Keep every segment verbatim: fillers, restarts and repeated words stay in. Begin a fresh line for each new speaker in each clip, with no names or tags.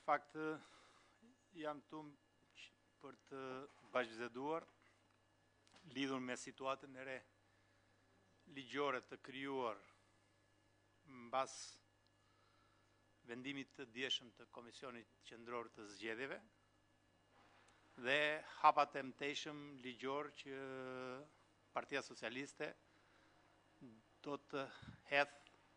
fakt, jam këtu për të bashkëbiseduar lidhur me situatën e re ligjore të krijuar mbas vendimit të dieshëm të Komisionit Qendror të Zgjedhjeve dhe hapat e mëtejshëm ligjor që Partia Socialiste do të hedh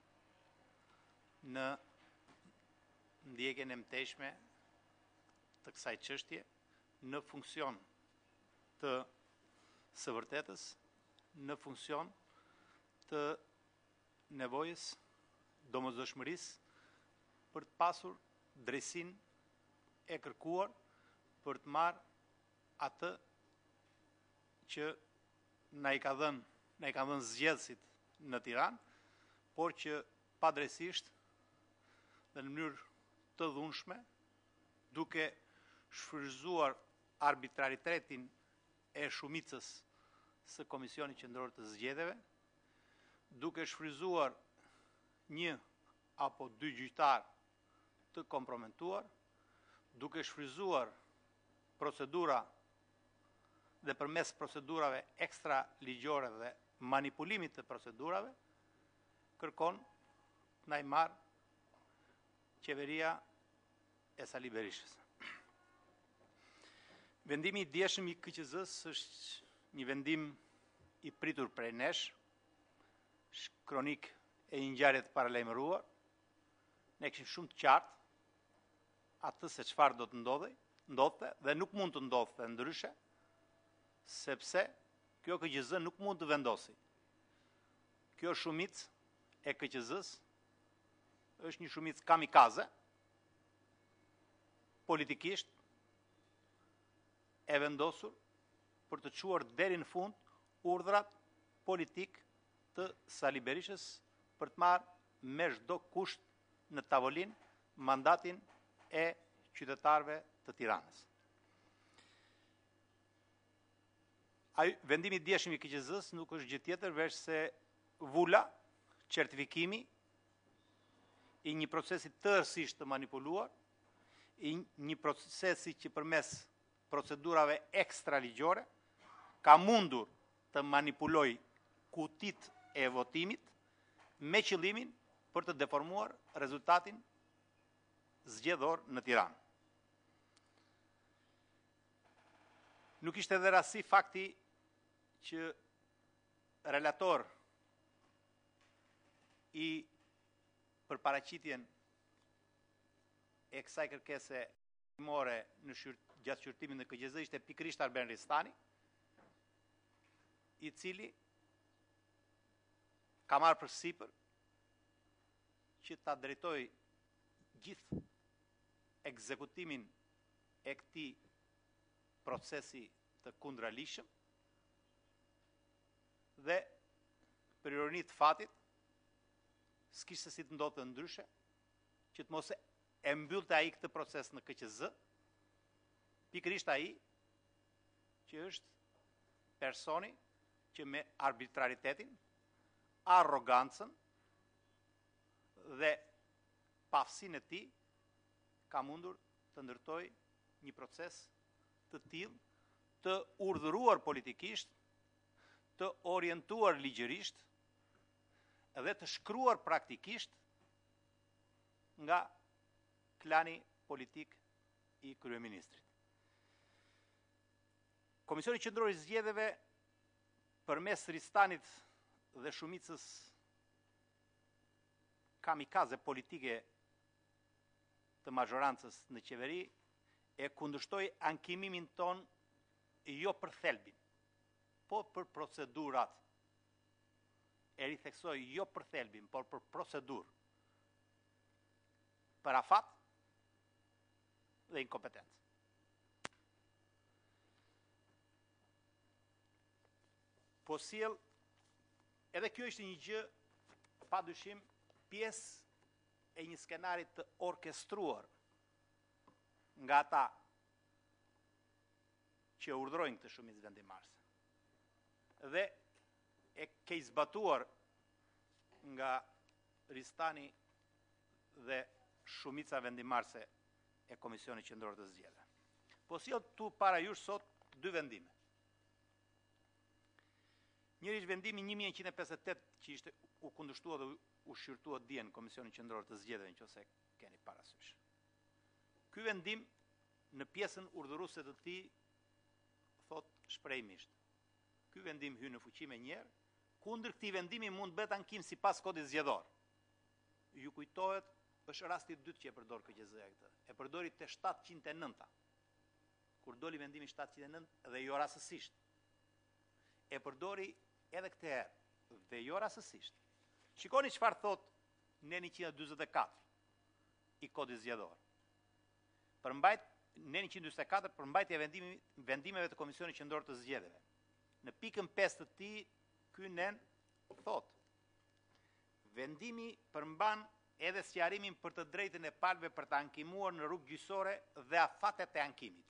në ndjekjen e mëtejshme të kësaj çështje në funksion të së vërtetës, në funksion të nevojës, domosdoshmërisë për të pasur drejtsinë e kërkuar për të marrë atë që na i ka dhënë, na i kanë dhënë zgjedhësit në Tiranë, por që padrejtisht dhe në mënyrë të dhunshme, duke shfrytzuar arbitraritetin e shumicës së Komisionit Qendror të Zgjedhjeve, duke shfrytzuar një apo dy gjyqtar të komprometuar, duke shfrytzuar procedura dhe përmes procedurave ekstra ligjore dhe manipulimit të procedurave, kërkon na i marrë qeveria e Sali Berishës. Vendimi i dieshëm i K Q Z-s është një vendim i pritur prej nesh, kronik e një ngjarje të paralajmëruar. Ne kishim shumë të qartë atë se çfarë do të ndodhej, ndodhte dhe nuk mund të ndodhte ndryshe, sepse kjo K Q Z nuk mund të vendosi. Kjo shumicë e K Q Z-s është një shumicë kamikaze, politikisht e vendosur për të çuar deri në fund urdhrat politik të Sali Berishës për të marrë me çdo kusht në tavolinë mandatin e qytetarëve të Tiranës. Ai vendimi i dieshëm i K Q Z-s nuk është gjë tjetër veç se vula, certifikimi i një procesi tërësisht të manipuluar, i një procesi që përmes procedurave ekstra ligjore ka mundur të manipuloj kutit e votimit me qëllimin për të deformuar rezultatin zgjedhor në Tiranë. Nuk ishte edhe rasti fakti që relator i përparaqitjen e kësaj kërkese more në shyrt, gjatë shqyrtimit në K Q Z ishte pikërisht Arben Ristani, i cili ka marrë përsipër që ta drejtoj gjithë ekzekutimin e këtij procesi të kundralishëm dhe për ironi të fatit s'kishte si të ndodhte ndryshe që të mos e mbyllte ai këtë proces në K Q Z, pikërisht ai që është personi që me arbitraritetin, arrogancën dhe pafsinë e tij ka mundur të ndërtoj një proces të tillë, të urdhëruar politikisht, të orientuar ligjërisht dhe të shkruar praktikisht nga klani politik i kryeministrit. Komisioni Qendror i Zgjedhjeve përmes Ristanit dhe shumicës kamikaze politike të mazhorancës në qeveri e kundërshtoi ankimimin ton jo për thelbin, po për procedurat. E ritheksoj jo për thelbin, por për procedurë, për afat dhe inkompetencë. Po sjell, edhe kjo ishte një gjë padyshim pjesë e një skenarit të orkestruar nga ata që urdhrojnë këtë shumicë vendimarrëse. Dhe e ke zbatuar nga Ristani dhe shumica vendimarrëse e Komisionit Qendror të Zgjedhjeve. Po sjell tu para jush sot dy vendime. Njëri është vendimi një mijë e njëqind e pesëdhjetë e tetë që ishte u kundërshtua dhe u shqyrtua dje në Komisionin Qendror të Zgjedhjeve, nëse keni parasysh. Ky vendim në pjesën urdhëruese të tij thot shprehmisht: ky vendim hyn në fuqi më njëherë, kundër këtij vendimi mund bëhet ankim sipas kodit zgjedhor. Ju kujtohet, është rasti i dytë që e përdor K Q Z-ja këtë. E përdori te shtatëqind e nënta. Kur doli vendimi shtatëqind e nënta dhe jo rastësisht. E përdori edhe këtë herë dhe jo rastësisht. Shikoni çfarë thot në njëqind e dyzet e katër i kodit zgjedhor. Përmbajt në njëqind e dyzet e katër përmbajtja e vendimi, vendimeve të Komisionit Qendror të Zgjedhjeve. Në pikën pesë të tij ky nen thot: vendimi përmban edhe sqarimin për të drejtën e palëve për të ankimuar në rrugë gjyqësore dhe afatet e ankimit.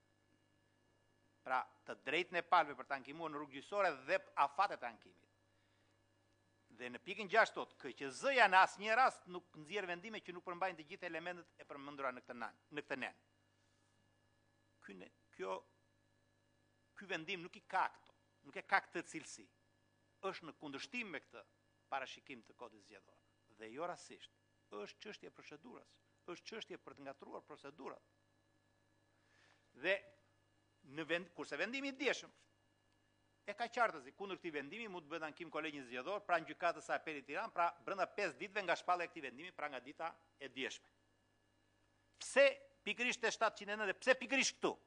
Pra, të drejtën e palëve për të ankimuar në rrugë gjyqësore dhe afatet e ankimit. Dhe në pikën gjashtë thot: K Q Z-ja në asnjë rast nuk nxjerr vendime që nuk përmbajnë të gjitha elementet e përmendura në këtë nen, në këtë nen. Ky ne, kjo ky vendim nuk i ka këto, nuk e ka këtë cilësi. Është në kundërshtim me këtë parashikim të kodit zgjedhor. Dhe jo rastësisht, është çështje procedurës, është çështje për të ngatruar procedurat. Dhe në vend, kurse vendimi i djeshëm e ka qartësi, kundër këtij vendimi mund të bëhet ankim kolegjin zgjedhor pranë gjykatës së apelit Tiranë, pra brenda pesë ditëve nga shpallja e këtij vendimi, pra nga dita e djeshme. Pse pikërisht te shtatëqind e nënta, pse pikërisht këtu?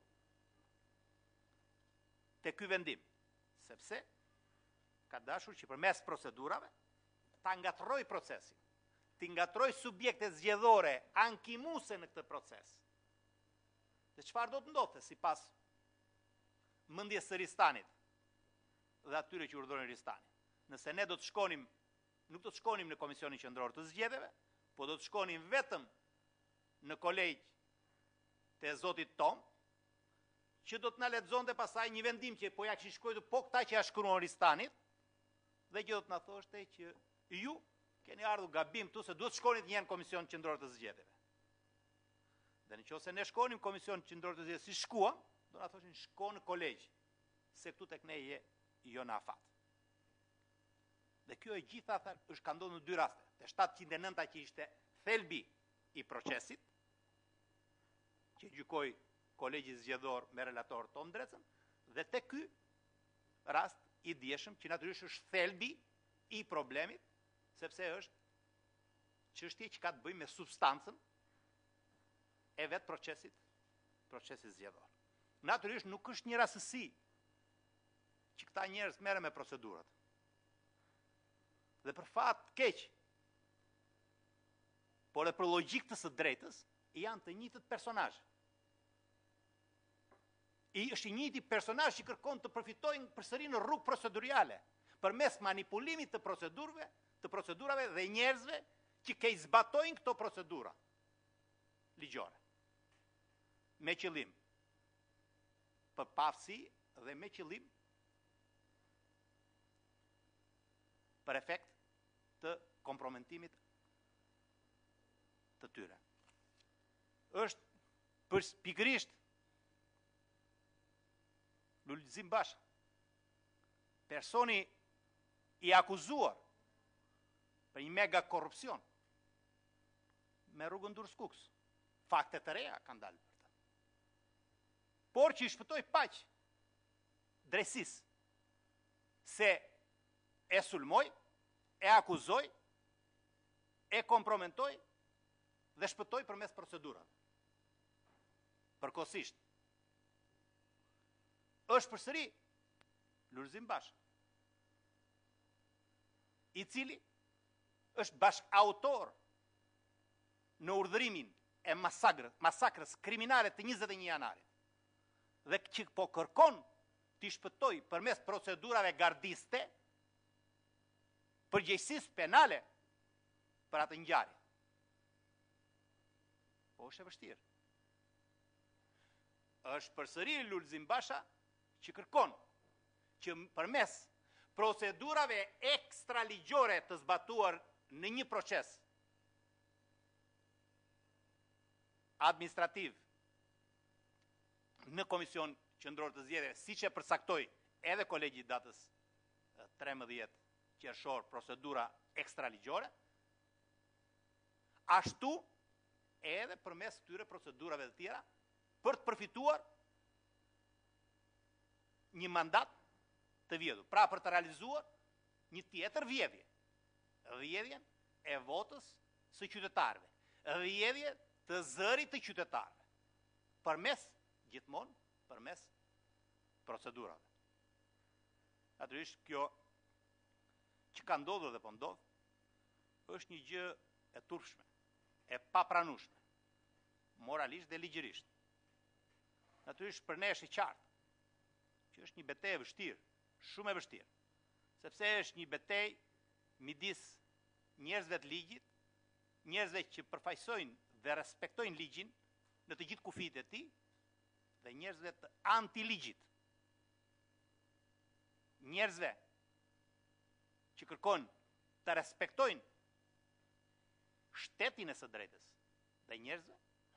Te ky vendim, sepse ka dashur që përmes procedurave ta ngatroj procesin, të ngatroj subjektet zgjedhore ankimuese në këtë proces. Dhe çfarë do të ndodhte sipas mendjes së Ristanit dhe atyre që urdhëronin Ristani? Nëse ne do të shkonim, nuk do të shkonim në Komisionin Qendror të Zgjedhjeve, po do të shkonim vetëm në kolegj të zotit Tom, që do të na lexonte pasaj një vendim që po ja kishin shkruar po këta që ja shkruan Ristanit, dhe që do të na thoshte që ju keni ardhur gabim këtu se duhet shkonit një në Komision Qendror të Zgjedhjeve. Dhe nëse ne shkonim në Komision Qendror të Zgjedhjeve si shkuam, do na thoshin shko në kolegj, se këtu tek ne je jo në afat. Dhe kjo e gjitha thar, është ka ndodhur në dy raste. Te shtatëqind e nënta që ishte thelbi i procesit, që gjykoi kolegji zgjedhor me relator Tom Drecën, dhe te ky rast i djeshëm që natyrisht është thelbi i problemit, sepse është çështje që ka të bëjë me substancën e vetë procesit, procesit zgjedhor. Natyrisht nuk është një rastësi që këta njerëz merren me procedurat. Dhe për fat keq, por edhe për logjik të së drejtës, janë të njëjtët personazhe. I është i njëjti personazh që kërkon të përfitojnë përsëri në rrugë procedurale, përmes manipulimit të procedurave, të procedurave dhe njerëzve që ke zbatojnë këto procedura ligjore. Me qëllim për pafsi dhe me qëllim për efekt të kompromitimit të tyre. Është për pikërisht Lulzim Basha, personi i akuzuar për një mega korrupsion me rrugën Durrës-Kuks. Fakte të reja kanë dalë për të. Por që i shpëtoi paq drejtësisë se e sulmoi, e akuzoi, e kompromentoi dhe shpëtoi përmes procedurave. Përkohësisht është përsëri Lulzim Basha, i cili është bashk autor në urdhërimin e masakrës, masakrës kriminale të njëzet e një janarit, dhe që po kërkon të shpëtoj përmes procedurave gardiste përgjegjësisë penale për atë ngjarje. Po është e vështirë. Është përsëri Lulzim Basha që kërkon që përmes procedurave ekstraligjore të zbatuar në një proces administrativ në Komision Qendror të Zgjedhjeve, siç e përcaktoi edhe kolegji datës trembëdhjetë qershor procedura ekstraligjore, ashtu edhe përmes këtyre procedurave të tjera për të përfituar një mandat të vjedhur, pra për të realizuar një tjetër vjedhje, vjedhjen e votës së qytetarëve, vjedhje të zërit të qytetarëve, përmes gjithmonë përmes procedurave. Natyrisht kjo që ka ndodhur dhe po ndodh, është një gjë e turpshme, e papranueshme, moralisht dhe ligjërisht. Natyrisht për ne është i qartë që është një betejë e vështirë, shumë e vështirë, sepse është një betejë midis njerëzve të ligjit, njerëzve që përfaqësojnë dhe respektojnë ligjin në të gjithë kufijtë e tij, dhe njerëzve të antiligjit. Njerëzve që kërkon të respektojnë shtetin e së drejtës dhe njerëzve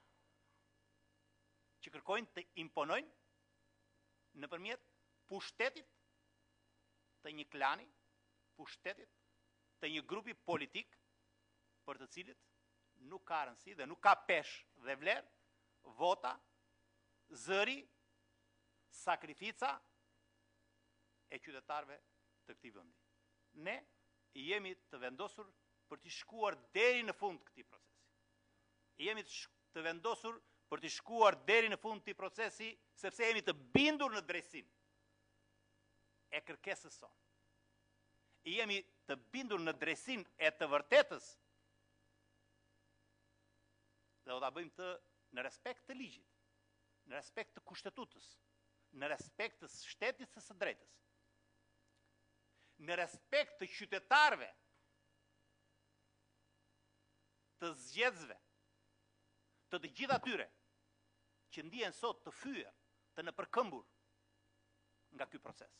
që kërkojnë të imponojnë nëpërmjet pushtetit të një klani, pushtetit të një grupi politik për të cilit nuk ka rëndësi dhe nuk ka peshë dhe vlerë, vota, zëri, sakrifica e qytetarëve të këtij vendi. Ne jemi të vendosur për të shkuar deri në fund këtij procesi. Jemi të vendosur për të shkuar deri në fund këtij procesi, sepse jemi të bindur në drejtsinë e kërkesës sonë. Jemi të bindur në drejtsinë e të vërtetës dhe do ta bëjmë të në respekt të ligjit, në respekt të kushtetutës, në respekt të shtetit të së drejtës, në respekt të qytetarëve, të zgjedhësve, të të gjithë atyre që ndihen sot të fyer, të nëpërkëmbur nga ky proces.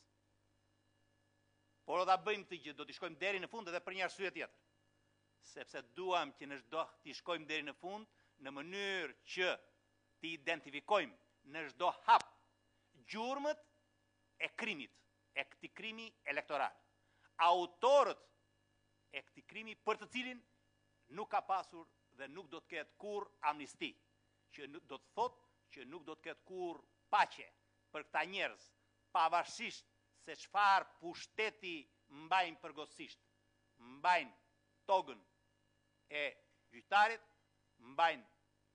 Por do ta bëjmë të gjithë, do të shkojmë deri në fund edhe për një arsye tjetër. Sepse duam që në çdo të shkojmë deri në fund në mënyrë që të identifikojmë në çdo hap gjurmët e krimit, e këtij krimi elektoral. Autorët e këtij krimi për të cilin nuk ka pasur dhe nuk do të ketë kurrë amnisti, që do të thotë që nuk do të ketë kurrë paqe për këta njerëz, pavarësisht se çfarë pushteti mbajnë përgjithsisht. Mbajnë togën e gjyqtarit, mbajnë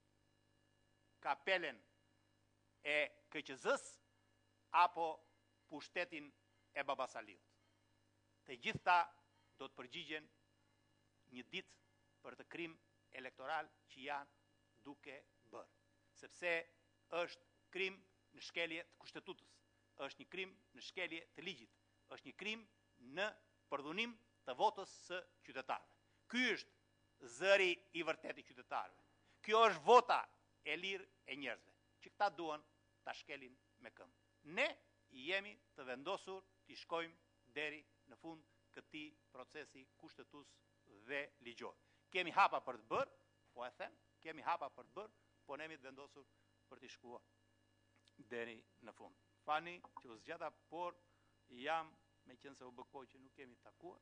kapelen e K Q Z-s apo pushtetin e Babasaliut. Të gjitha do të përgjigjen një ditë për të krim elektoral që janë duke bërë. Sepse është krim në shkelje të kushtetutës, është një krim në shkelje të ligjit, është një krim në përdhunim të votës së qytetarëve. Ky është zëri i vërtet i qytetarëve. Kjo është vota e lirë e njerëzve, që këta duan ta shkelin me këmbë. Ne jemi të vendosur të shkojmë deri në fund këtij procesi kushtetues dhe ligjor. Kemi hapa për të bërë, po e them, kemi hapa për të bërë, po ne jemi të vendosur për të shkuar deri në fund. Fani që u zgjata, por jam, me qenë se u bë kohë që nuk kemi takuar,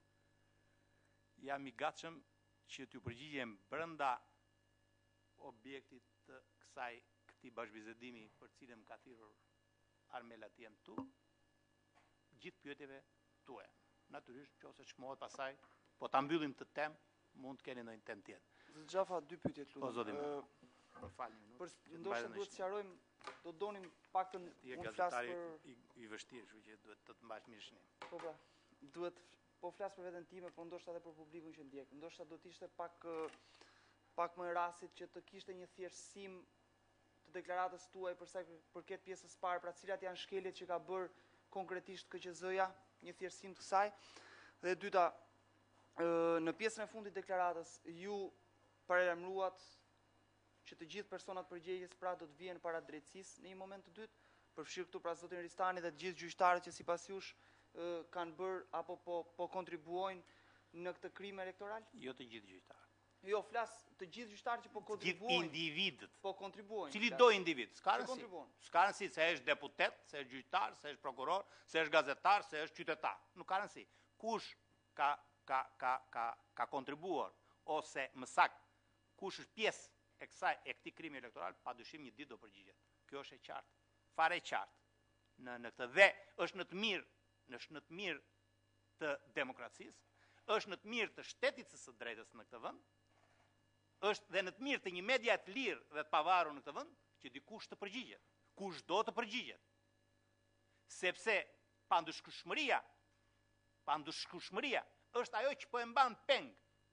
jam i gatshëm që t'ju përgjigjem brenda objektit të kësaj këtij bashkëbisedimi për cilën më ka thirrur Armela Tiem tu, gjithë pyetjeve tuaja. Natyrisht, nëse çmohet pasaj, po ta mbyllim të temë, mund të keni ndonjë temë tjetër.
Zot Xhafa, dy pyetje të lutem.
Po zotim. Për falni.
Për ndoshta duhet të sqarojmë, do donim paktën unë flas për
i, i vështirë, kështu që duhet të të mbash mirë shënim.
Po pra, duhet po flas për veten time, po ndoshta edhe për publikun që ndjek. Ndoshta do të ishte pak pak më rastit që të kishte një thjeshtësim të deklaratës tuaj për sa i përket pjesës së parë, pra cilat janë shkeljet që ka bërë konkretisht K Q Z-ja, një thjeshtësim të kësaj. Dhe e dyta, në pjesën e fundit të deklaratës ju paralajmëruat që të gjithë personat përgjegjës pra do të vihen para drejtësisë në një moment të dytë, përfshirë këtu pra zotin Ristani dhe të gjithë gjyqtarët që sipas jush kanë bërë apo po po kontribuojnë në këtë krim elektoral?
Jo të gjithë gjyqtarët.
Jo flas të gjithë gjyqtarët që po
Gjithë
kontribuojnë,
individët.
po kontribuojnë.
Cili
flas.
do individ, s'ka
Që
rëndësi.
kontribuon.
S'ka rëndësi se është deputet, se është gjyqtar, se është prokuror, se është gazetar, se është qytetar. Nuk ka rëndësi. Kush ka, ka, ka, ka, ka kontribuar, ose më saktë, kush është pjesë e kësaj e këtij krimi elektoral, padyshim një ditë do përgjigjet. Kjo është e qartë. Fare e qartë. Në, në këtë dhe është në të mirë, është në të mirë të demokracisë, është në të mirë të shtetit së drejtës në këtë vend, është dhe në të mirë të një media të lirë dhe të pavarur në këtë vend, që dikush të përgjigjet. Kush do të përgjigjet. Sepse pandushkueshmëria, pandushkueshmëria është ajo që po e mban peng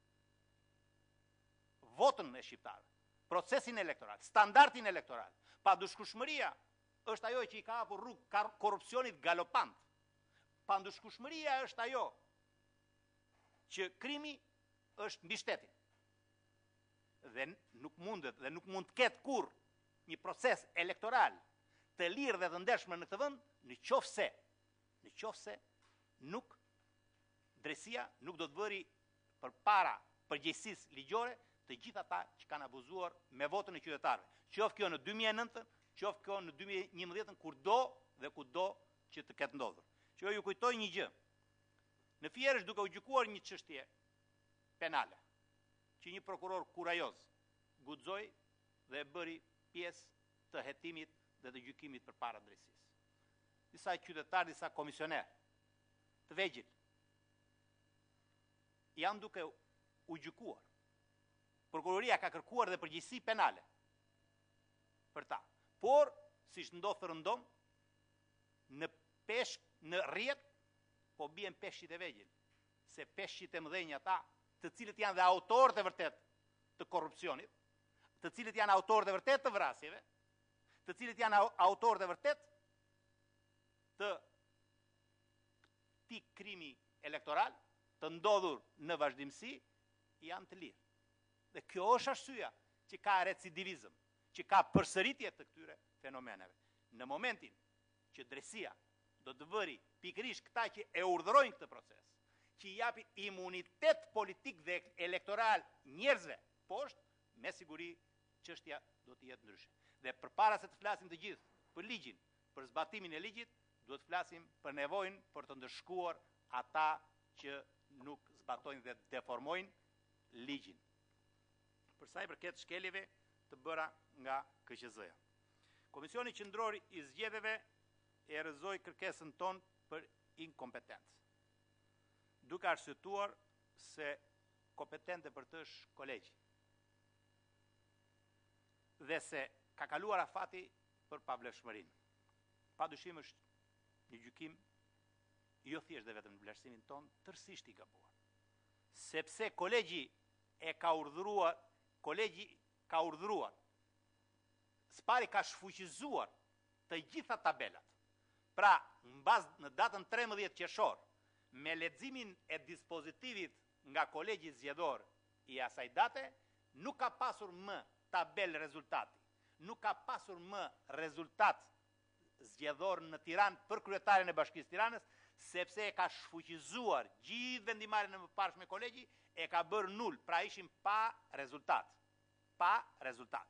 votën e shqiptarëve, procesin elektoral, standardin elektoral. Pandushkueshmëria është ajo që i ka hapur rrugë korrupsionit galopant. Pandushkueshmëria është ajo që krimi është mbi shtetin. Dhe nuk mundet dhe nuk mund të ketë kur një proces elektoral të lirë dhe të ndershëm në këtë vend, në qoftë se, në qoftë se nuk drejtësia nuk do të bëri përpara përgjegjësisë ligjore të gjithë ata që kanë abuzuar me votën e qytetarëve. Qoftë kjo në dy mijë e nëntë, qoftë kjo në dy mijë e njëmbëdhjetë, kurdo dhe kudo që të ketë ndodhur. Që ju kujtoj një gjë. Në Fierësh duke u gjykuar një çështje penale, që një prokuror kurajoz guxoi dhe e bëri pjesë të hetimit dhe të gjykimit përpara drejtësisë. Disa qytetarë, disa komisioner të vegjël janë duke u gjykuar. Prokuroria ka kërkuar dhe përgjegjësi penale për ta. Por, siç ndodh rëndom, në peshk, në rrjet, po bien peshqit e vegjël, se peshqit e mëdhenj ata, të cilët janë dhe autorët e vërtet të korrupsionit, të cilët janë autorët e vërtet të vrasjeve, të cilët janë autorët e vërtet të këtij krimi elektoral, të ndodhur në vazhdimsi, janë të lirë. Dhe kjo është arsyeja që ka recidivizëm, që ka përsëritje të këtyre fenomeneve. Në momentin që drejtësia do të vëri pikërisht këta që e urdhërojnë këtë proces, që i japi imunitet politik dhe elektoral njerëzve poshtë, me siguri çështja do të jetë ndryshe. Dhe përpara se të flasim të gjithë për ligjin, për zbatimin e ligjit, duhet të flasim për nevojën për të ndëshkuar ata që nuk zbatojnë dhe deformojnë ligjin. Për sa i përket shkeljeve të bëra nga K Q Z-ja. Komisioni Qendror i Zgjedhjeve e rrëzoi kërkesën tonë për inkompetencë, duke arsyetuar se kompetente për të është kolegji dhe se ka kaluar afati për pavlefshmërinë. Padyshim është një gjykim jo thjesht dhe vetëm në vlerësimin ton, tërësisht i gabuar. Sepse kolegji e ka urdhëruar, kolegji ka urdhëruar, spari ka shfuqizuar të gjitha tabelat. Pra, në bazë në datën trembëdhjetë qershor, me leximin e dispozitivit nga kolegji zgjedhor i asaj date, nuk ka pasur më tabel rezultati, nuk ka pasur më rezultat zgjedhor në Tiranë për kryetarin e Bashkisë Tiranës, sepse e ka shfuqizuar gjithë vendimarrjen e mëparshme e kolegji, e ka bërë nul, pra ishim pa rezultat. Pa rezultat.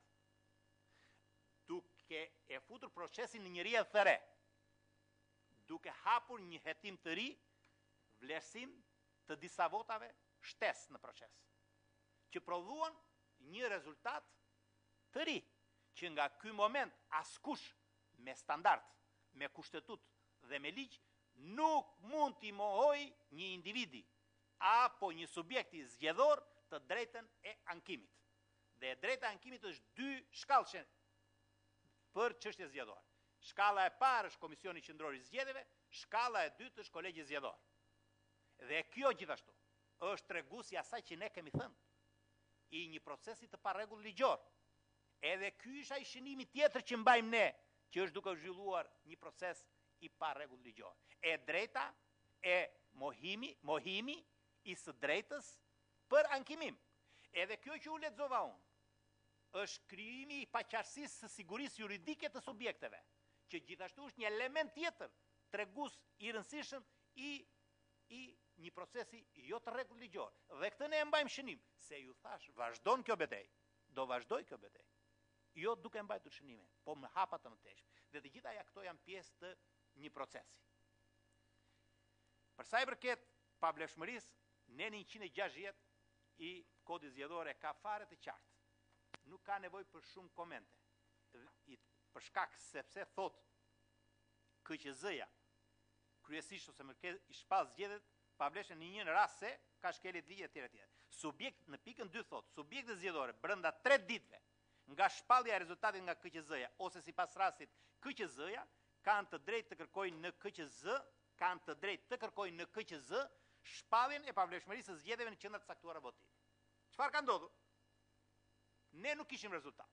Duke e futur procesin në një rrjedhë të re, duke hapur një hetim të ri, vlerësim të disa votave shtesë në proces, që prodhuan një rezultat të ri, që nga ky moment askush me standard, me kushtetut dhe me ligj nuk mund t'i mohoj një individi apo një subjekti zgjedhor të drejtën e ankimit. Dhe drejta e ankimit është dy shkallëshe për çështje zgjedhore. Shkalla e parë është Komisioni Qendror i Zgjedhjeve, shkalla e dytë është Kolegji Zgjedhor. Dhe kjo gjithashtu është treguesi asaj që ne kemi thënë, i një procesi të parregull ligjor. Edhe ky është ai shënimi tjetër që mbajmë ne, që është duke zhvilluar një proces i parregull ligjor. E drejta e mohimi, mohimi i së drejtës për ankimim. Edhe kjo që u lexova unë, është krijimi i paqartësisë së sigurisë juridike të subjekteve, që gjithashtu është një element tjetër tregues i rëndësishëm i i një procesi jo të rregull ligjor. Dhe këtë ne e mbajmë shënim, se ju thash, vazhdon kjo betejë, do vazhdoj kjo betejë. Jo duke mbajtur shënime, po me hapa të mëtejshme. Dhe të gjitha ja këto janë pjesë të një procesi. Për sa i përket pavlefshmërisë, ne në njëqind e gjashtëdhjetë i kodit zgjedhor e ka fare të qartë. Nuk ka nevojë për shumë komente. Për shkak sepse thot K Q Z-ja kryesisht ose më i shpall zgjedhjet pavlefshëm në një rast se ka shkelje të ligjet etj etj. Subjekt në pikën dy thot, subjektet zgjedhore brenda tre ditëve nga shpallja e rezultatit nga K Q Z-ja ose sipas rastit K Q Z-ja kanë të drejtë të kërkojnë në K Q Z, kanë të drejtë të kërkojnë në K Q Z shpalljen e pavlefshmërisë së zgjedhjeve në qendrat e caktuara votimi. Çfarë ka ndodhur? Ne nuk kishim rezultat.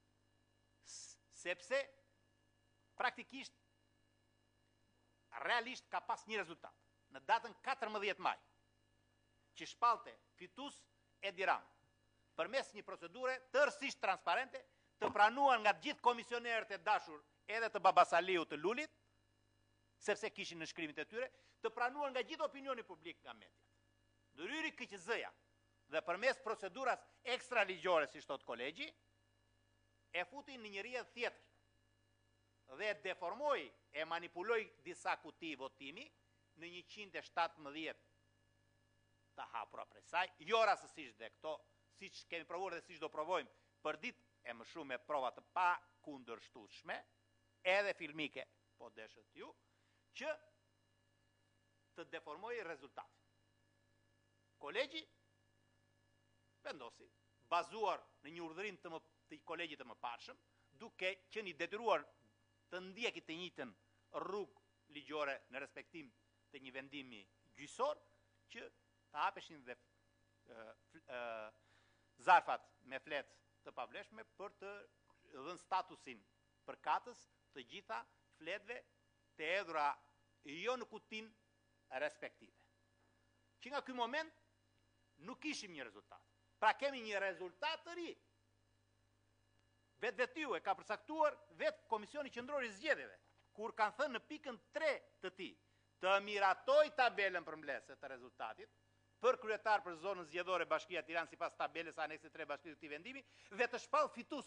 Sepse praktikisht realisht ka pas një rezultat në datën katërmbëdhjetë maj, që shpallte fitues Edi Rama përmes një procedure tërësisht transparente, të pranuar nga të gjithë komisionerët e dashur edhe të Babasaliu të Lulit, sepse kishin në shkrimet e tyre, të pranuar nga gjithë opinioni publik nga mediat. Ndërhyri K Q Z-ja dhe përmes proceduras ekstra ligjore, si thot kolegji, e futi në një rrjedhë tjetër dhe deformoi e manipuloi disa kuti votimi në njëqind e shtatëmbëdhjetë të hapura prej saj, jo rastësisht dhe këto, siç kemi provuar dhe siç do provojmë për ditë e më shumë me prova të pa kundërshtueshme, edhe filmike, po deshët ju, që të deformoj rezultatin. Kolegji vendosi, bazuar në një urdhërim të, më, të kolegjit të mëparshëm, duke qenë i detyruar të ndjekit të njëjtën rrugë ligjore në respektim të një vendimi gjyqësor, që të hapeshin dhe e, e, zarfat me flet të pavlefshme për të dhënë statusin përkatës të gjitha fletëve të hedhura jo në kutin respektive. Që nga ky moment nuk kishim një rezultat. Pra kemi një rezultat të ri. Vetë vetiu e ka përcaktuar vetë Komisioni Qendror i Zgjedhjeve, kur kanë thënë në pikën tre të tij, të miratoj tabelën përmbledhëse të rezultatit për kryetar për zonën zgjedhore Bashkia e Tiranës sipas tabelës aneksit tre bashkisë të këtij vendimi dhe të shpall fitus.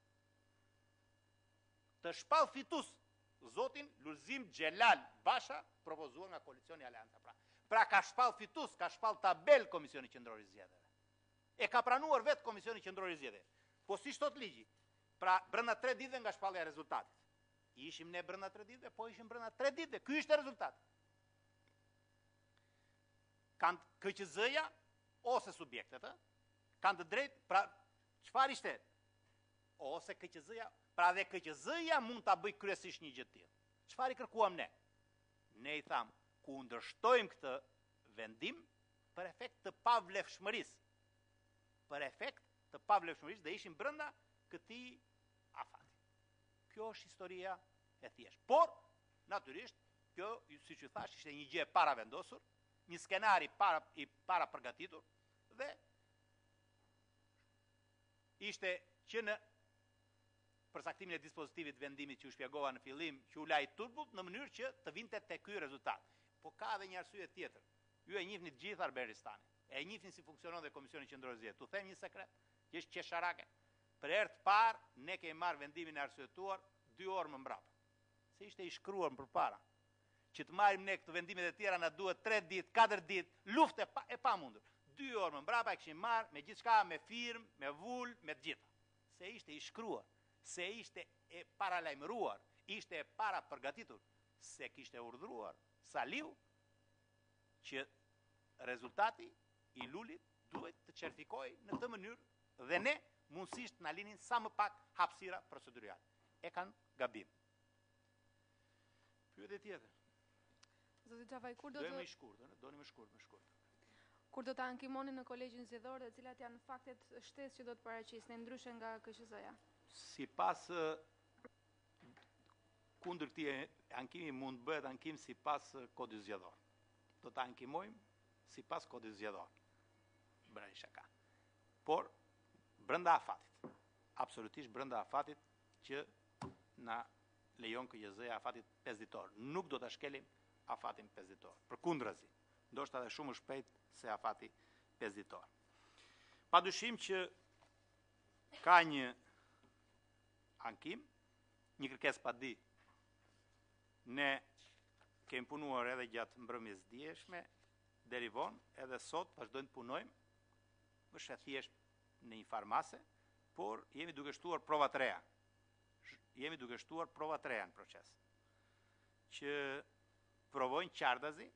Të shpall fitus zotin Lulzim Xhelal Basha, propozuar nga koalicioni Aleanca Pra. Pra ka shpall fitus, ka shpall tabel Komisioni Qendror i Zgjedhjeve. E ka pranuar vetë Komisioni Qendror i Zgjedhjeve. Po si thot ligji, pra brenda tre ditëve nga shpallja e rezultatit. Ishim ne brenda tre ditëve, po ishim brenda tre ditëve. Ky ishte rezultati. Kanë K Q Z-ja ose subjektet, kanë të drejtë, pra çfarë ishte? Ose K Q Z-ja, pra dhe K Q Z-ja mund ta bëj kryesisht një gjë të tillë. Çfarë i kërkuam ne? Ne i tham, kundërshtojmë këtë vendim për efekt të pavlefshmërisë. Për efekt të pavlefshmërisë dhe ishim brenda këtij afati. Kjo është historia e thjeshtë. Por, natyrisht, kjo, siç ju thash, ishte një gjë e paravendosur, një skenari para, i para përgatitur, dhe ishte që në përsaktimin e dispozitivit vendimit që u shpjegova në fillim, që u laj turbut në mënyrë që të vinte te ky rezultat. Po ka edhe një arsye tjetër. Ju e njihni të gjithë Arberistanin. E njihni si funksionon dhe Komisioni Qendror i Zgjedhjeve. Tu them një sekret, që është qesharake. Për herë të parë ne kemi marrë vendimin e arsyetuar dy orë më mbrapa. Se ishte i shkruar më përpara. Që të marrim ne këto vendimet e tjera na duhet tre ditë, katër ditë, luftë e pa, e pamundur. Dy orë më mbrapa e kishim marrë me gjithçka, me firmë, me vul, me të gjitha. Se ishte i shkruar, se ishte e paralajmëruar, ishte e para përgatitur, se kishte urdhëruar Saliu që rezultati i Lulit duhet të certifikojë në këtë mënyrë dhe ne mundësisht na linin sa më pak hapësira procedurale. E kanë gabim. Pyetje tjetër.
Zoti Xhavaj, kur do
të...
të...
Do më i shkurtër, doni më shkurt, më shkurt.
Kur do të ankimoni në kolegjin zgjedhor dhe cilat janë faktet shtesë që do të paraqisni ndryshe nga K Q Z-ja?
Sipas kundër këtij ankimi mund bëhet ankim sipas kodit zgjedhor. Do të ankimojmë sipas kodit zgjedhor. Bëra një shaka. Por brenda afatit, absolutisht brenda afatit që na lejon K Q Z-ja afatit pesë ditor. Nuk do ta shkelim afatin pesë ditor. Përkundrazi, ndoshta edhe shumë më shpejt se afati pesë ditor. Padyshim që ka një ankim, një kërkesë pa di. Ne kemi punuar edhe gjatë mbrëmjes djeshme, deri vonë, edhe sot vazhdojmë të punojmë, është e thjesht në një farmase, por jemi duke shtuar prova të reja. Jemi duke shtuar prova të reja në proces, që provojnë qartazi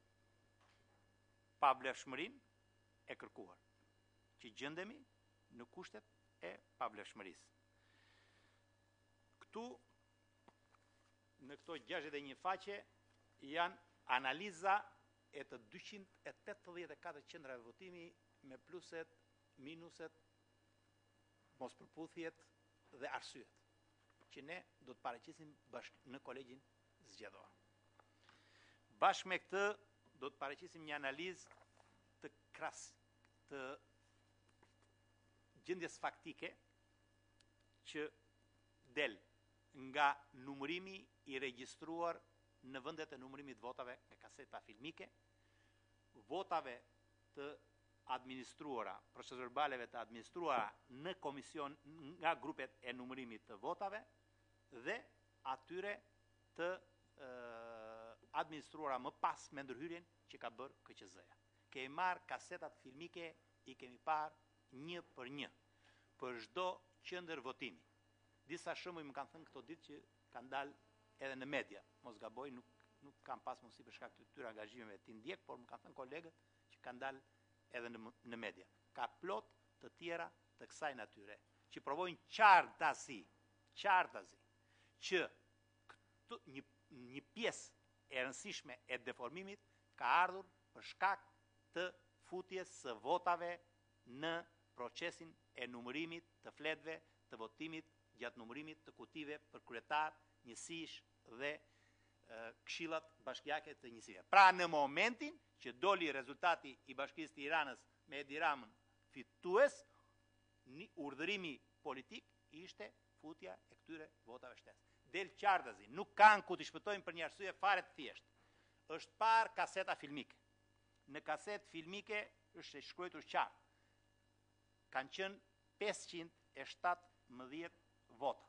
pa vlefshmërinë e kërkuar, që gjendemi në kushtet e pavlefshmërisë. Këtu, në këto gjashtëdhjetë e një faqe, janë analiza e të dyqind e tetëdhjetë e katër qendrave votimi me pluset, minuset, mospërputhjet dhe arsyet, që ne do të paraqesim bashkë në kolegjin zgjedhor. Bashkë me këtë, do të paraqesim një analizë të kras, të gjendjes faktike që del nga numërimi i regjistruar në vendet e numërimit votave nga kaseta filmike, votave të administruara, procedurbaleve të administruara në komision nga grupet e numërimit të votave dhe atyre të e, administruara më pas me ndërhyrjen që ka bërë K Q Z-ja. Kemi marrë kasetat filmike, i kemi parë një për një, për çdo qendër votimi. Disa shembuj më kanë thënë këto ditë që kanë dalë edhe në media. Mos gaboj, nuk nuk kam pas mundësi për shkak të këtyre angazhimeve të ndjek, por më kanë thënë kolegët që kanë dalë edhe në, në media. Ka plot të tjera të kësaj natyre, që provojnë qartazi, qartazi, që këtu, një, një pjesë e rëndësishme e deformimit ka ardhur për shkak të futjes së votave në procesin e numërimit të fletëve të votimit gjatë numërimit të kutive për kryetar, njësish dhe e, këshillat bashkiake të njësive. Pra në momentin që doli rezultati i Bashkisë të Tiranës me Edi Ramën fitues, një urdhërimi politik ishte futja e këtyre votave shtesë. Del qartazi, nuk kanë ku t'i shpëtojnë për një arsye fare të thjeshtë. Është parë kaseta filmike. Në kasetë filmike është shkruar qartë. Kanë qenë pesëqind e shtatëmbëdhjetë vota,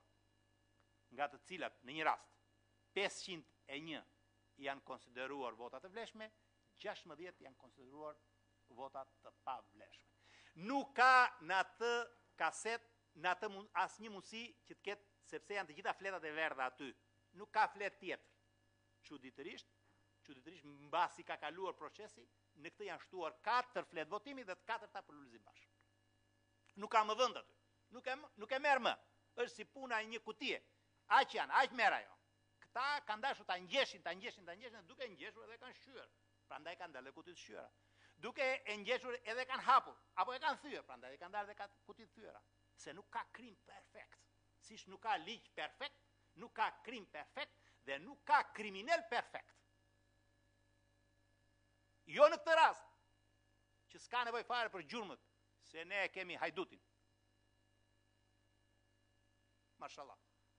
nga të cilat në një rast pesëqind e një janë konsideruar vota të vlefshme, gjashtëmbëdhjetë janë konsideruar vota të pavlefshme. Nuk ka në atë kaset, në atë asnjë mundësi që të ketë, sepse janë të gjitha fletat e verdha aty. Nuk ka flet tjetër. Çuditërisht, çuditërisht mbasi ka kaluar procesi, në këtë janë shtuar katër flet votimi dhe të katërta për lulëzim bashkë. Nuk ka më vend aty. Nuk e nuk e merr më. Është si puna e një kutie. Aq janë, aq merr ajo. Këta kanë dashur ta ngjeshin, ta ngjeshin, ta ngjeshin, duke ngjeshur edhe kanë shqyer. Prandaj kanë dalë kutit të shqyera. Duke e ngjeshur edhe kanë hapur, apo e kanë thyer, prandaj kanë dalë edhe kutit të thyera. Se nuk ka krim perfekt. Siç nuk ka ligj perfekt, nuk ka krim perfekt dhe nuk ka kriminal perfekt. Jo në këtë rast, që s'ka nevojë fare për gjurmët, se ne kemi hajdutin. Mashallah.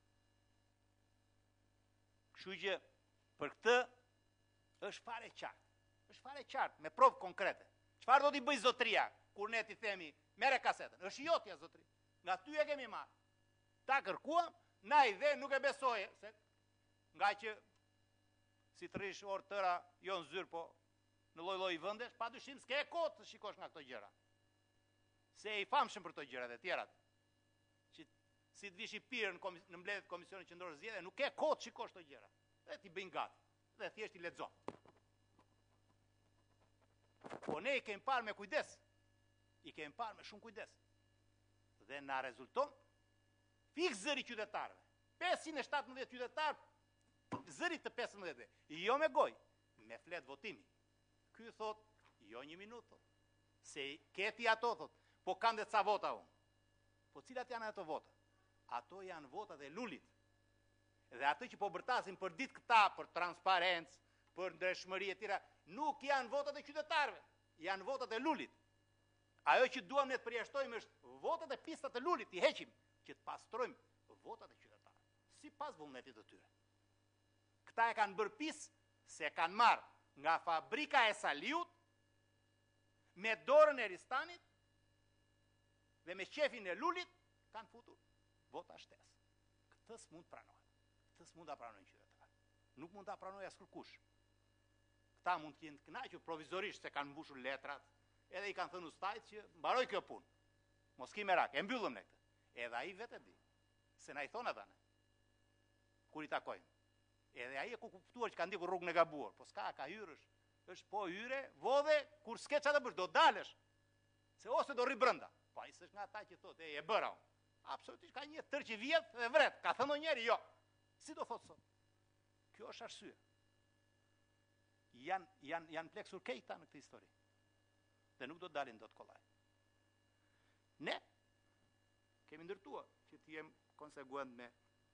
Kështu që për këtë është fare qartë. Është fare qartë, me provë konkrete. Çfarë do t'i bëj zotria kur ne t'i themi merre kasetën? Është jotja zotri. Nga ty e kemi marrë. Ta kërkuam, na i dhe nuk e besoje, se nga që si të rish orë tëra jo në zyrë, po në lloj-lloj vendesh, padyshim s'ke e kohë të shikosh nga këto gjëra. Se i famshëm për këto gjëra dhe tjerat. Që si të vish i pirë në, komis në mbledhjet Komisionit Qendror Zgjedhje, nuk ke kohë të shikosh këto gjëra. Dhe ti bëjnë gati. Dhe thjesht i lexon. Po ne i kemi parë me kujdes. I kemi parë me shumë kujdes. Dhe na rezulton fiks zëri qytetarëve. pesëqind e shtatëmbëdhjetë qytetarë, zëri të pesëmbëdhjetë. Jo me gojë, me flet votimi. Ky thot, jo një minutë, thot. Se keti ato, thot, po kanë dhe ca vota unë. Po cilat janë ato vota? Ato janë votat e lulit. Dhe ato që po bërtasin për ditë këta, për transparencë, për ndërshmëri e tjera, nuk janë votat e qytetarëve, janë votat e lulit. Ajo që duam ne të përjashtojmë është votat e pistat e lulit, i heqim, që të pastrojmë votat e qytetarëve, sipas vullnetit të tyre. Këta e kanë bërë pis se kanë marrë nga fabrika e Saliut me dorën e Ristanit dhe me qefin e Lulit, kanë futur vota shtesë. Këtë s'mund pranohet. Këtë s'mund ta pranojnë qytetarët. Nuk mund ta pranojë askush. Këta mund të jenë të kënaqur provizorisht se kanë mbushur letrat, edhe i kanë thënë ustajt që mbaroj kjo punë. Mos ki merak, e mbyllëm ne këtë. Edhe ai vetë e di. Se na i thonë ata ne. Kur i takojmë. Edhe ai e ku kuptuar që ka ndjekur rrugën e gabuar. Po s'ka, ka hyrësh. Është po hyre, vodhe, kur s'ke çfarë të bësh, do dalësh. Se ose do rri brenda. Po ai s'është nga ata që thotë, e e bëra unë. Absolutisht ka një tërë që vjedh dhe vret. Ka thënë njëri jo. Si do thotë sot? Kjo është arsye. Jan janë janë pleksur këta në këtë histori. Dhe nuk do të dalin dot kollaj. Ne kemi ndërtuar që të jem konsekuent me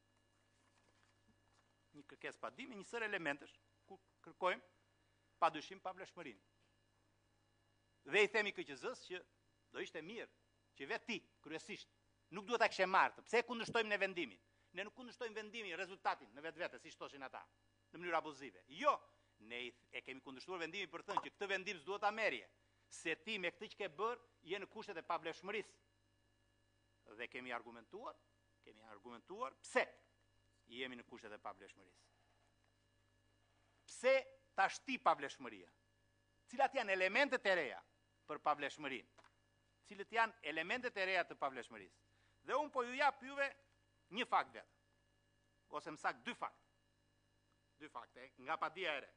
një kërkesë pa dimi, një sër elementesh ku kërkojmë padyshim pavlefshmërinë. Dhe i themi K Q Z-s që do ishte mirë që vetë ti kryesisht nuk duhet ta kishe marrë. Pse kundërshtojmë ne vendimin? Ne nuk kundërshtojmë vendimin, rezultatin në vetvete, siç thoshin ata, në mënyrë abuzive. Jo, ne e kemi kundërshtuar vendimin për të thënë që këtë vendim s'duhet ta merrje, se ti me këtë që ke bërë je në kushtet e pavlefshmërisë. Dhe kemi argumentuar, kemi argumentuar pse jemi në kushtet e pavlefshmërisë. Pse tash ti pavlefshmëria? Cilat janë elementet e reja për pavlefshmërinë? Cilët janë elementet e reja të pavlefshmërisë? Dhe unë po ju jap juve një fakt vetë. Ose më saktë dy fakte. Dy fakte nga padia e re.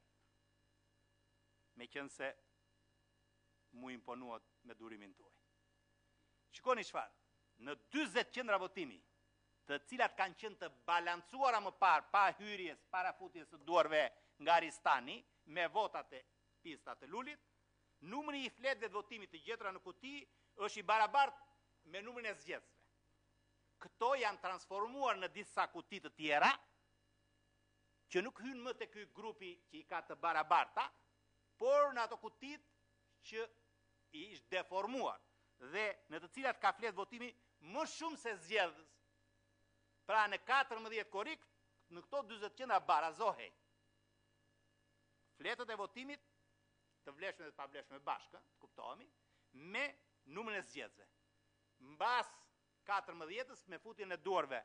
Meqense mu imponuat me durimin tuaj. Shikoni çfarë. Në dyzet qendra votimi, të cilat kanë qenë të balancuara më parë, pa hyrjes, para futjes së duarve nga Ristani, me votat e pistat e Lulit, numri i fletëve të votimit të gjetura në kuti është i barabartë me numrin e zgjedhësve. Këto janë transformuar në disa kuti të tjera, që nuk hynë më të ky grupi që i ka të barabarta, por në ato kutit që i ishtë deformuar dhe në të cilat ka fletë votimi më shumë se zgjedhës. Pra në katërmbëdhjetë korrik, në këto dyzet qendra barazohej fletët e votimit të vlefshme dhe të pavlefshme bashkë, të kuptohemi, me numrin e zgjedhësve. Mbas katërmbëdhjetës me futjen e duarve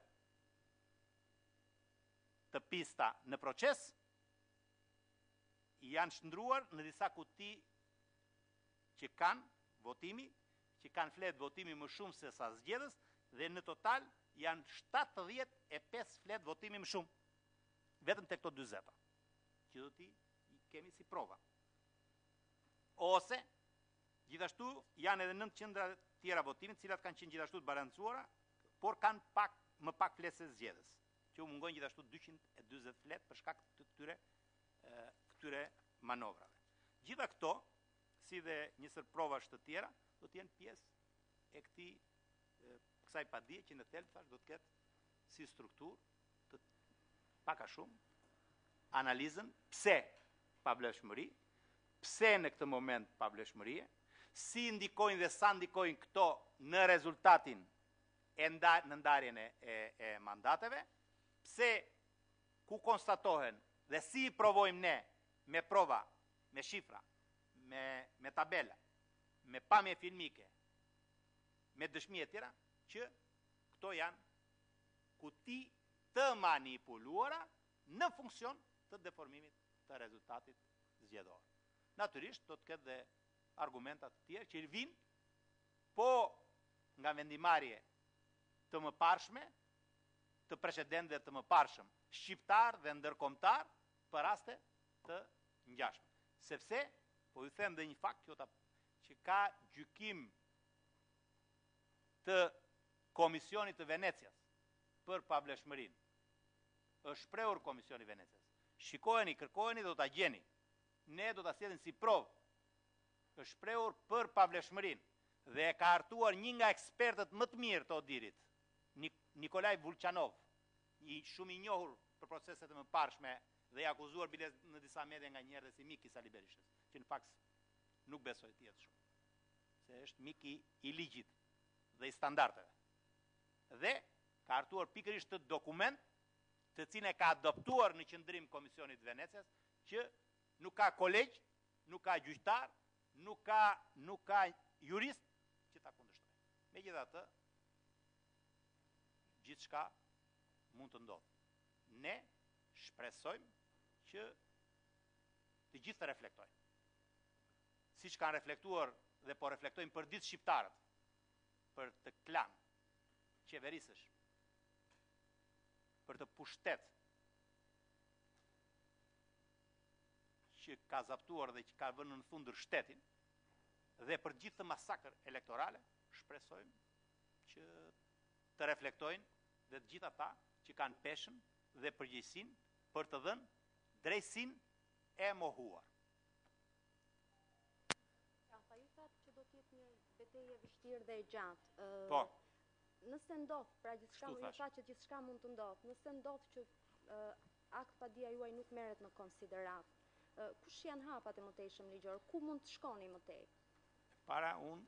të pista në proces, janë shndruar në disa kuti që kanë votimi, që kanë fletë votimi më shumë se sa zgjedhës, dhe në total janë shtatëdhjetë e pesë fletë votimi më shumë. Vetëm të këto dyzeta, që do t'i kemi si prova. Ose, gjithashtu, janë edhe nëntë qendra tjera votimit, cilat kanë qenë gjithashtu të balancuara, por kanë pak, më pak fletë se zgjedhës, që u mungojnë gjithashtu dyqind e dyzet fletë për shkak të këtyre, e, këtyre manovrave. Gjitha këto, si dhe njësër provash të tjera, do t'jenë pjesë e këti, e, kësaj padije që në telë, thash, do t'ketë si strukturë, të paka shumë, analizën pse pavlefshmëri, pse në këtë moment pavlefshmërie, si ndikojnë dhe sa ndikojnë këto në rezultatin e nda, në ndarjen e, e, e mandateve, pse ku konstatohen dhe si i provojmë ne me prova, me shifra, me, me tabela, me pamje filmike, me dëshmi e tjera, që këto janë kuti të manipuluara në funksion të deformimit të rezultatit zgjedhor. Natyrisht, do të ketë dhe argumentat të tjerë që i vinë, po nga vendimarrje të mëparshme, të precedentëve të mëparshëm, shqiptar dhe ndërkombëtar, për raste të ngjashme. Sepse, po ju them dhe një fakt që, që ka gjykim të Komisionit të Venecias për pavlefshmërinë. Është shprehur Komisioni i Venecias. Shikojeni, kërkojeni, do ta gjeni. Ne do ta sjellim si provë. Është shprehur për pavlefshmërinë dhe e ka hartuar një nga ekspertët më të mirë të Odirit, Nikolaj Vulçanov, i shumë i njohur për proceset e mëparshme dhe i akuzuar bile në disa media nga njerëz si mik i Sali Berishës, që në fakt nuk besoj të jetë shumë. Se është mik i, i ligjit dhe i standardeve. Dhe ka hartuar pikërisht të dokument të cilën e ka adoptuar në qendrim Komisionit të Venecias, që nuk ka kolegj, nuk ka gjyqtar, nuk ka, nuk ka jurist që ta kundërshtoj. Megjithatë, gjithçka mund të ndodhë. Ne shpresojmë që të gjithë të reflektojnë. Siç kanë reflektuar dhe po reflektojnë për ditë shqiptarët, për të klan, qeverisësh, për të pushtet që ka zaptuar dhe që ka vënë në thundër shtetin, dhe për gjithë të masakër elektorale, shpresojmë që të reflektojnë dhe të gjithë ata që kanë peshën dhe përgjegjësinë për të dhënë drejtësinë e mohuar.
Sa ju thatë që do të jetë një betejë e vështirë dhe e gjatë.
Po.
Nëse ndodh, pra gjithçka ju thatë që gjithçka mund të ndodhë, nëse ndodh që akt padia juaj nuk merret në konsiderat, kush janë hapat e mëtejshëm ligjor? Ku mund të shkoni mëtej?
Para unë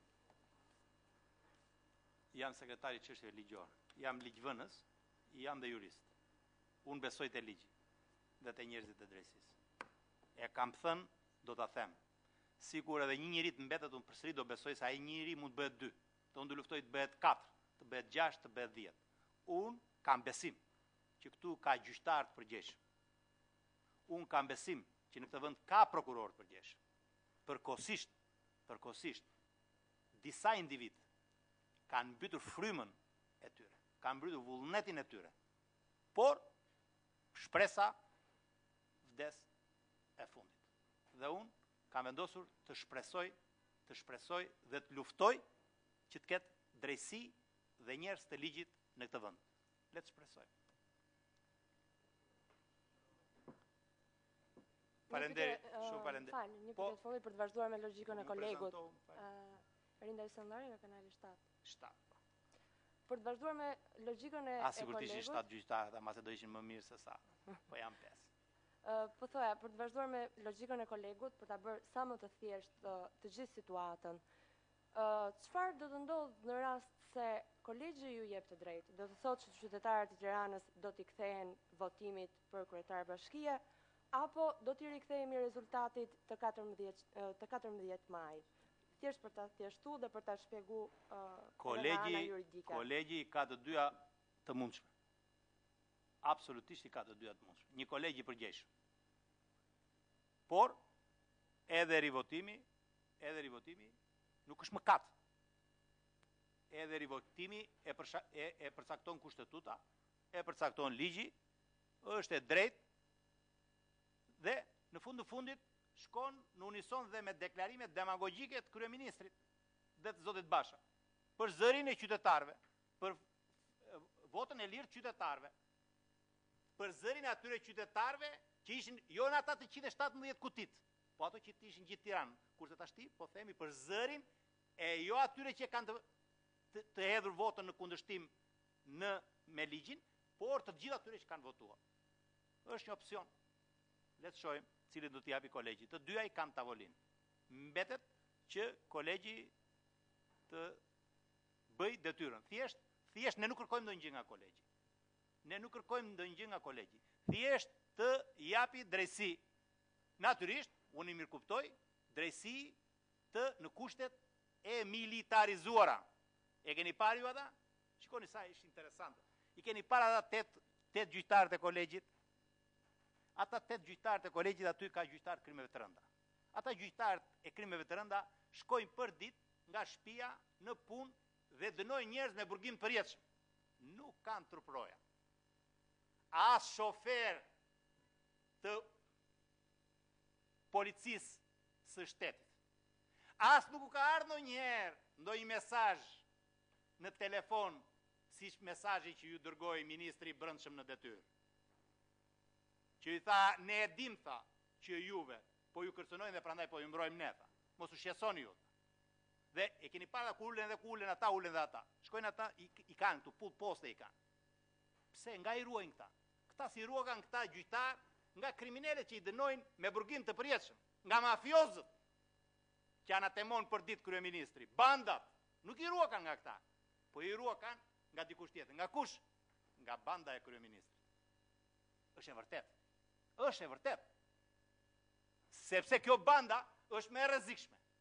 jam sekretari çështjeve ligjore, jam ligjvënës, jam dhe jurist. Unë besoj te ligji dhe te njerëzit e drejtësisë. E kam thënë, do ta them. Sigur edhe një njeri të mbetet, unë përsëri do besoj se ai njeri mund të bëhet dy. Të unë do luftoj të bëhet katër, të bëhet gjashtë, të bëhet dhjetë. Unë kam besim që këtu ka gjyqtar të përgjegjshëm. Unë kam besim që në këtë vend ka prokuror të përgjegjshëm. Përkohësisht, përkohësisht, disa individ kanë mbytur frymën e tyre, kanë mbytur vullnetin e tyre. Por shpresa vdes e fundit. Dhe unë kam vendosur të shpresoj, të shpresoj dhe të luftoj që të ketë drejtësi dhe njerëz të ligjit në këtë vend. Le të shpresoj. Falenderit, shumë falenderit.
Fal, një pyetje folli për të vazhduar me logjikën e kolegut. Rinda Yselndari nga kanali shtatë.
shtatë.
Për të vazhduar me logjikën e,
A,
e
sigur të ishin
kolegut.
shtatë gjyqtarë, ama se do ishin më mirë se sa. Po jam pesë.
Uh, po thoya, për të vazhduar me logjikën e kolegut, për ta bërë sa më të thjeshtë të, të gjithë situatën. Uh, Çfarë do të ndodhë në rast se kolegji ju jep të drejtë? Do të thotë që qytetarët e Tiranës do t'i kthehen votimit për kryetar bashkie, apo do t'i rikthehemi rezultatit të katërmbëdhjetë të katërmbëdhjetë maj? Thjesht për ta thjeshtuar dhe për ta shpjeguar uh,
Kolegji, kolegji ka të dyja të mundshme. Absolutisht i ka të dyja të mundshme. Një kolegj i përgjegjshëm. Por edhe rivotimi, edhe rivotimi nuk është mëkat. Edhe rivotimi e, përsha, e, e përcakton kushtetuta, e përcakton ligji, është e drejtë dhe në fund të fundit shkon në unison dhe me deklarimet demagogjike të kryeministrit dhe të zotit Basha për zërin e qytetarëve, për votën e lirë të qytetarëve, për zërin e atyre qytetarëve që ishin jo në ata të njëqind e shtatëmbëdhjetë kutit, po ato që ishin gjithë Tiranë, kurse tashti po themi për zërin e jo atyre që kanë të, të, të hedhur votën në kundërshtim në me ligjin, por të gjithë atyre që kanë votuar. Është një opsion. Le të shohim cili do t'i japi kolegji. Të dyja i kanë tavolinë. Mbetet që kolegji të bëj detyrën. Thjesht, thjesht ne nuk kërkojmë ndonjë nga kolegji. Ne nuk kërkojmë ndonjë nga kolegji. Thjesht të japi drejtësi. Natyrisht, unë i mirë kuptoj, drejtësi të në kushtet e militarizuara. E keni parë ju ata? Shikoni sa është interesante. I keni parë ata tetë tet gjyqtarët e kolegjit? Ata tetë gjyqtarët e kolegjit aty ka gjyqtarë krimeve të rënda. Ata gjyqtarët e krimeve të rënda shkojnë për ditë nga shtëpia në punë dhe dënojnë njerëz me burgim të përjetshëm. Nuk kanë truproja. As shofer të policisë së shtetit. As nuk u ka ardhur ndonjëherë ndonjë mesazh në telefon, si mesazhi që ju dërgoi ministri i Brendshëm në detyrë. Që i tha, ne e dim, tha, që juve, po ju kërcënojnë dhe prandaj po ju mbrojmë ne, tha. Mos u shqetësoni ju. Dhe e keni parë ku ulen dhe ku ulen ata, ulen dhe ata. Shkojnë ata, i, i kanë këtu, pull poste i kanë. Pse, nga i ruajnë këta? Këta si ruagan këta gjyqtar, nga kriminalet që i dënojnë me burgim të përjetshëm, nga mafiozët, që janë atemon për ditë kryeministri, bandat, nuk i ruakan nga këta, po i ruakan nga dikush tjetër. Nga kush? Nga banda e kryeministrit. Është e vërtet. Është e vërtet. Sepse kjo banda është më e rrezikshme.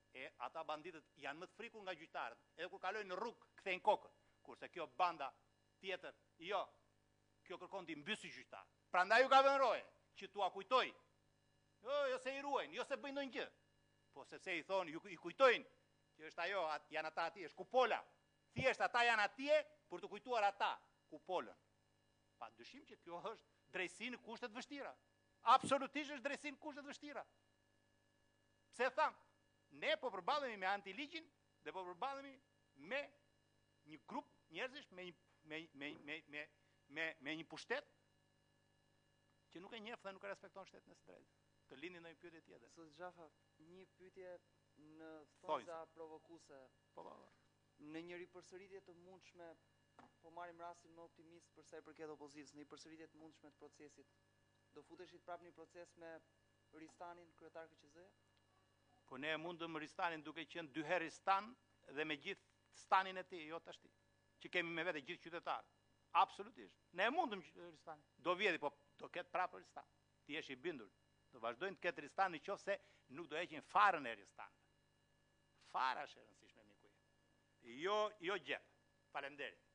E ata banditët janë më të frikur nga gjyqtarët, edhe kur kalojnë në rrugë, kthejnë kokën. Kurse kjo banda tjetër, jo, kjo kërkon t'i mbysë gjyqtar. Prandaj ju ka vënë roje, që t'ua kujtoj. Jo, jo se i ruajnë, jo se bëjnë ndonjë gjë. Po sepse i thonë, ju i kujtojnë, që është ajo, at, janë ata atje, është kupola. Thjesht ata janë atje për të kujtuar ata, kupolën. Pa dyshim që kjo është drejtësi në kushtet vështira. Absolutisht është drejtësi në kushtet vështira. Pse tham, ne po përballemi me antiligjin dhe po përballemi me një grup njerëzish me një me me me me me, me një pushtet që nuk e njeh dhe nuk e respekton shtetin e së drejtë. Të lindin ndonjë pyetje tjetër.
Zot Xhafa, një pyetje në thonjza provokuese.
Po po.
Në një ripërsëritje të mundshme, po marrim rastin më optimist për sa i përket opozitës, në një përsëritje të mundshme të procesit, do futeshit prapë në një proces me Ristanin, kryetar K Q Z-ja?
Po ne mundëm Ristanin duke qenë dy herë Ristan dhe me gjithë stanin e tij, jo tashti, që kemi me vete gjithë qytetarët. Absolutisht. Ne mundëm Ristanin. Do vjedhi, po do ketë prapë Ristan. Ti jesh i bindur. Do vazhdojnë të ketë Ristan nëse nuk do heqin farën e Ristan. Fara është e rëndësishme, mikuj. Jo, jo gjep. Faleminderit.